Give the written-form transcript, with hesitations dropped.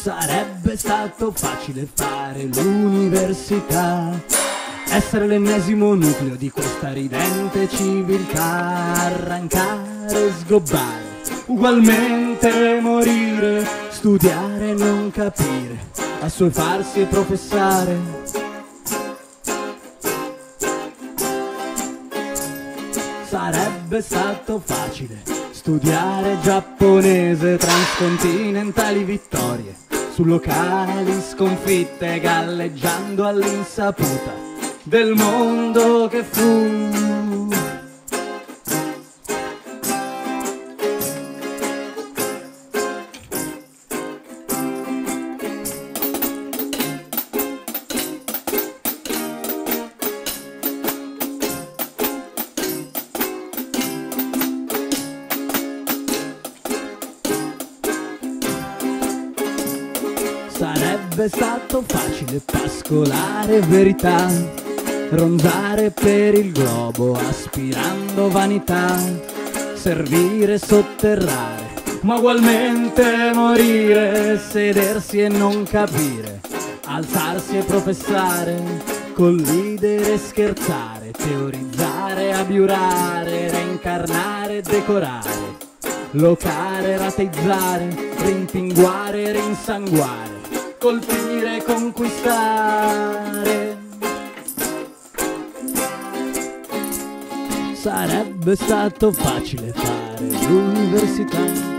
Sarebbe stato facile fare l'università, essere l'ennesimo nucleo di questa ridente civiltà, arrancare, sgobbare, ugualmente morire, studiare e non capire, assuefarsi e professare. Sarebbe stato facile studiare giapponese, transcontinentali vittorie su locali sconfitte, galleggiando all'insaputa del mondo che fu. Sarebbe stato facile pascolare verità, ronzare per il globo aspirando vanità, servire, sotterrare, ma ugualmente morire, sedersi e non capire, alzarsi e professare, collidere e scherzare, teorizzare, abiurare, reincarnare e decorare, locare, rateizzare, rimpinguare, rinsanguare, colpire, conquistare. Sarebbe stato facile fare l'università,